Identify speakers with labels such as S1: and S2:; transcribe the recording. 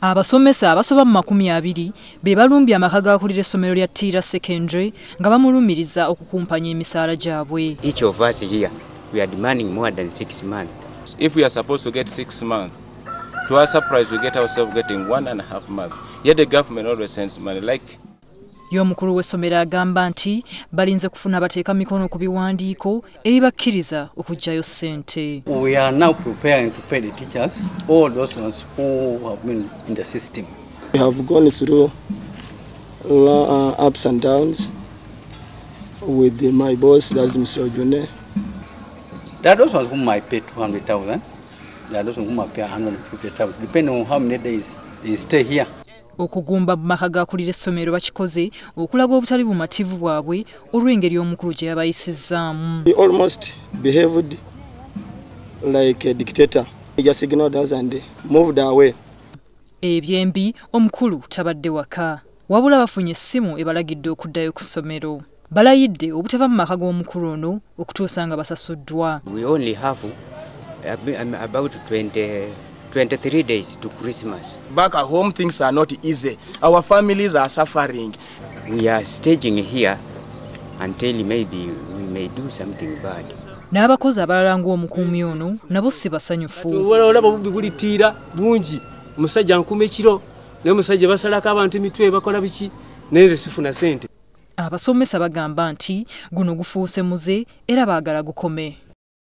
S1: Abasomesa abasoba mu 20 be balumbye amaka g'akulira essomero lya Tira Secondary nga bamulumiriza okukumpanya emisaala gyabwe.
S2: Each of us here, we are demanding more than 6 months.
S3: If we are supposed to get 6 months, to our surprise we get ourselves getting 1.5 months. Yet the government always sends money like.
S1: Y'omukulu w'essomero agamba nti balinze kufuna bateeka mikono ku biwandiiko ebibakkiriza okuggyayo ssente.
S4: We are now preparing to pay the teachers, all those ones who have been in the system.
S5: We have gone through ups and downs with my boss, that's Mr. Ojone.
S4: There are those ones whom I pay 200,000. There are those whom I pay 150,000, depending on how many days they stay here.
S1: Okugumba mu maka g'akulira essomero bakikoze okulaga obutali bumativu bwabwe olw'engeri omukulu gye yabayisizaamu.
S5: He almost behaved like a dictator. He just ignored us and moved away.
S1: Ebyembi omukulu tabadde waka. Wabula bafunye essimu ebalagidde okuddayo ku ssomero. Balayidde obutava mu maka g'omukulu ono okutuusa nga basasuddwa.
S2: We only have about 23 days to Christmas.
S6: Back at home, things are not easy. Our families are suffering.
S2: We are staging here until maybe we may do something bad.
S1: N'abakozi abalala ng'omukuumi ono nabo si basanyufu.
S7: Olaba bubbi bulitiira bungi. Omusajja nkume kiro naye omusajja basalako abantu emitwe bakola biki nenze sifuna ssente.
S1: Abasomesa bagamba nti guno gufuuse muze era baagala gukome.